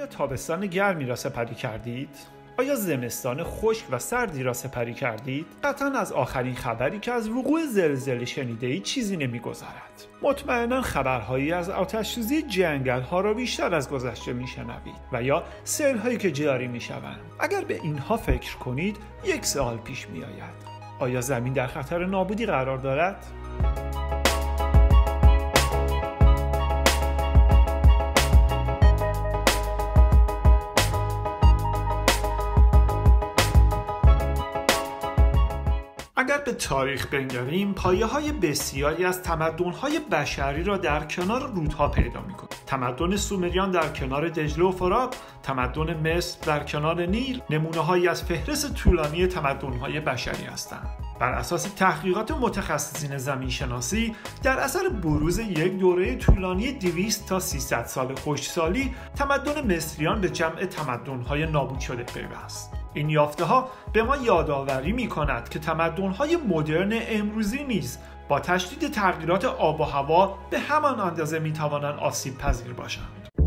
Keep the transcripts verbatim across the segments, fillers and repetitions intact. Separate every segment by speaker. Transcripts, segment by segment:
Speaker 1: آیا تابستان گرمی را سپری کردید؟ آیا زمستان خشک و سردی را سپری کردید؟ قطعاً از آخرین خبری که از وقوع زلزله شنیده‌اید چیزی نمی‌گذرد. مطمئناً خبرهایی از آتش‌سوزی جنگل‌ها را بیشتر از گذشته می‌شنوید و یا سیل‌هایی که جاری می‌شوند. اگر به اینها فکر کنید، یک سوال پیش می‌آید. آیا زمین در خطر نابودی قرار دارد؟ اگر به تاریخ بنگریم، پایه‌های بسیاری از تمدن‌های بشری را در کنار رودها پیدا می‌کنیم. تمدن سومریان در کنار دجله و فرات، تمدن مصر در کنار نیل، نمونه‌هایی از فهرست طولانی تمدن‌های بشری هستند. بر اساس تحقیقات متخصصین زمین‌شناسی، در اثر بروز یک دوره طولانی دویست تا سیصد سال خشکسالی، تمدن مصریان به جمع تمدن‌های نابود شده پیوست. این یافته‌ها به ما یادآوری می‌کند که تمدن‌های مدرن امروزی نیز با تشدید تغییرات آب و هوا به همان اندازه می‌توانند آسیب پذیر باشند.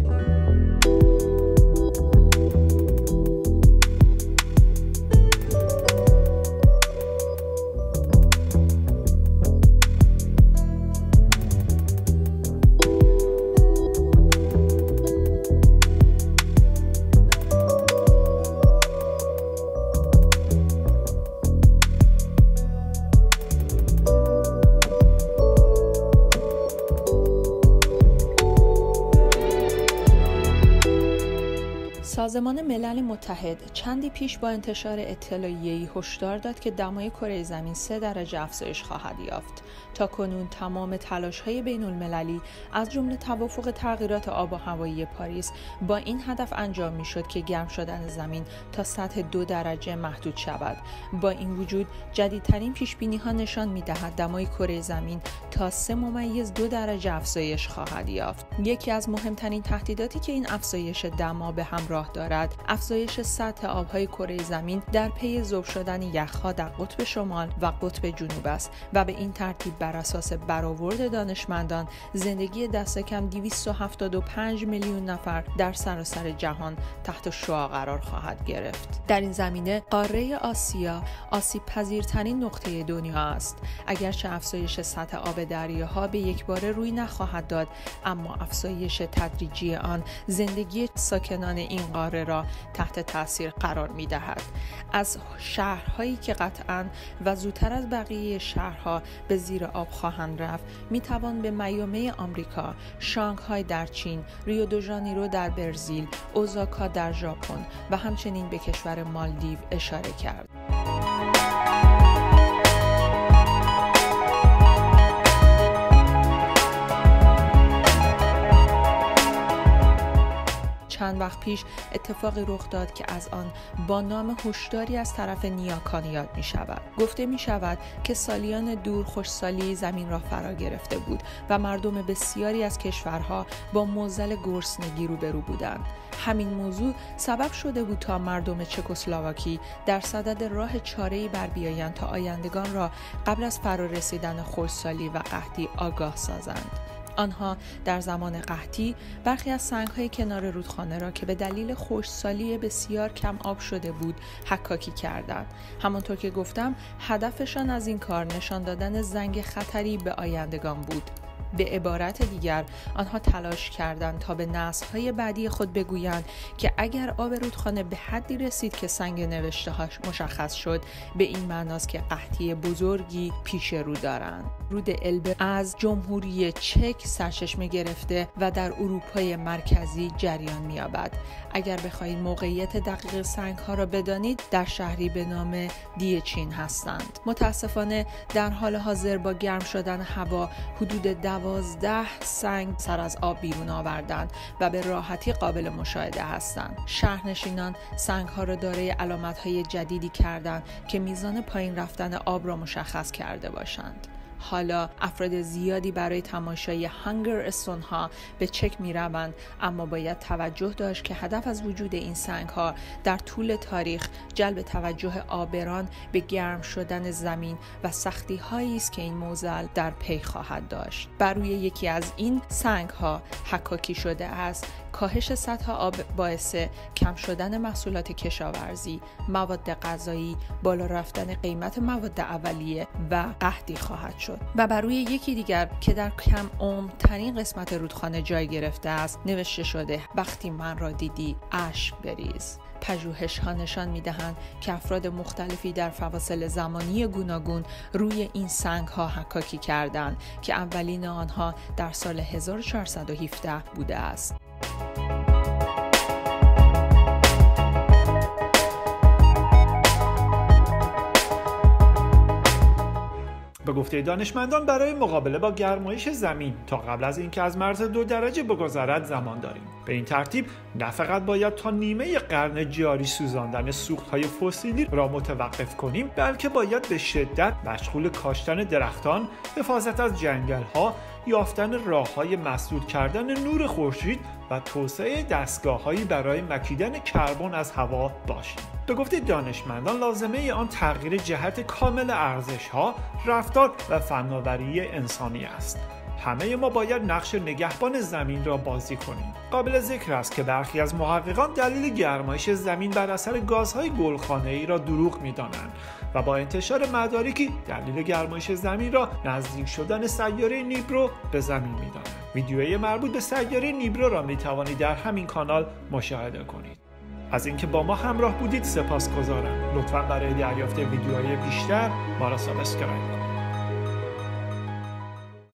Speaker 2: سازمان ملل متحد چندی پیش با انتشار اطلاعیه‌ای هشدار داد که دمای کره زمین سه درجه افزایش خواهد یافت. تاکنون تمام تلاش‌های بین‌المللی از جمله توافق تغییرات آب و هوایی پاریس با این هدف انجام می‌شد که گرم شدن زمین تا سطح دو درجه محدود شود. با این وجود جدیدترین پیش‌بینی‌ها نشان می‌دهد دمای کره زمین تا سه ممیز دو درجه افزایش خواهد یافت. یکی از مهمترین تهدیداتی که این افزایش دما به همراه دارد، افزایش سطح آب‌های کره زمین در پی ذوب شدن یخ‌ها در قطب شمال و قطب جنوب است و به این ترتیب بر اساس برآورد دانشمندان زندگی دست کم دویست و هفتاد و پنج میلیون نفر در سراسر جهان تحت شعاع قرار خواهد گرفت. در این زمینه قاره آسیا آسیب پذیرترین نقطه دنیا است. اگرچه افزایش سطح آب دریاها به یک باره روی نخواهد داد، اما افزایش تدریجی آن زندگی ساکنان این قاره را تحت تاثیر قرار می‌دهد. از شهرهایی که قطعاً و زودتر از بقیه شهرها به زیر آب خواهند رفت، می‌توان به میامی آمریکا، شانگهای در چین، ریو دو ژانیرو در برزیل، اوزاکا در ژاپن و همچنین به کشور مالدیو اشاره کرد. چند وقت پیش اتفاقی رخ داد که از آن با نام هشداری از طرف نیاکان یاد می شود. گفته می شود که سالیان دور خشکسالی زمین را فرا گرفته بود و مردم بسیاری از کشورها با معضل گرسنگی روبرو بودند. همین موضوع سبب شده بود تا مردم چکسلواکی در صدد راه چاره‌ای بر بیایند تا آیندگان را قبل از فرا رسیدن خشکسالی و قحطی آگاه سازند. آنها در زمان قحطی برخی از سنگ‌های کنار رودخانه را که به دلیل خشکسالی بسیار کم آب شده بود حکاکی کردند. همانطور که گفتم، هدفشان از این کار نشان دادن زنگ خطری به آیندگان بود. به عبارت دیگر، آنها تلاش کردند تا به نسل‌های بعدی خود بگویند که اگر آب رودخانه به حدی رسید که سنگ نوشته‌هاش مشخص شد، به این معناست که قحطی بزرگی پیش رو دارند. رود البه از جمهوری چک سرچشمه گرفته و در اروپای مرکزی جریان می‌یابد. اگر بخواهید موقعیت دقیق سنگ‌ها را بدانید، در شهری به نام دیچین هستند. متاسفانه در حال حاضر با گرم شدن هوا حدود دوازده سنگ سر از آب بیرون آوردند و به راحتی قابل مشاهده هستند. شهرنشینان سنگ‌ها را دارای علامت‌های جدیدی کردند که میزان پایین رفتن آب را مشخص کرده باشند. حالا افراد زیادی برای تماشای هانگر استون ها به چک می روند، اما باید توجه داشت که هدف از وجود این سنگ ها در طول تاریخ جلب توجه عابران به گرم شدن زمین و سختی هایی است که این معضل در پی خواهد داشت. بر روی یکی از این سنگ ها حکاکی شده است: کاهش سطح آب باعث کم شدن محصولات کشاورزی، مواد غذایی، بالا رفتن قیمت مواد اولیه و قحطی خواهد شد. و بر روی یکی دیگر که در کم عمق‌ترین قسمت رودخانه جای گرفته است نوشته شده: وقتی من را دیدی اشک بریز. پژوهش ها نشان می دهند که افراد مختلفی در فواصل زمانی گوناگون روی این سنگ ها حکاکی کردند که اولین آنها در سال هزار و چهارصد و هفده بوده است.
Speaker 1: به گفته دانشمندان برای مقابله با گرمایش زمین تا قبل از اینکه از مرز دو درجه بگذرد زمان داریم. به این ترتیب نه فقط باید تا نیمه قرن جاری سوزاندن سوخت‌های فسیلی را متوقف کنیم، بلکه باید به شدت مشغول کاشتن درختان، حفاظت از جنگل‌ها، یافتن راه‌های مسدود کردن نور خورشید و توسعه دستگاه‌هایی برای مکیدن کربن از هوا باشیم. به گفته دانشمندان لازمه آن تغییر جهت کامل ارزش‌ها، رفتار و فناوری انسانی است. همه ما باید نقش نگهبان زمین را بازی کنیم. قابل ذکر است که برخی از محققان دلیل گرمایش زمین بر اثر گازهای گلخانه‌ای را دروغ می‌دانند و با انتشار مدارکی دلیل گرمایش زمین را نزدیک شدن سیاره نیبرو به زمین می‌دانند. ویدیوی مربوط به سیاره نیبرو را می‌توانید در همین کانال مشاهده کنید. از اینکه با ما همراه بودید سپاسگزارم. لطفاً برای دریافت ویدیوهای بیشتر ما را سابسکرایب کنید.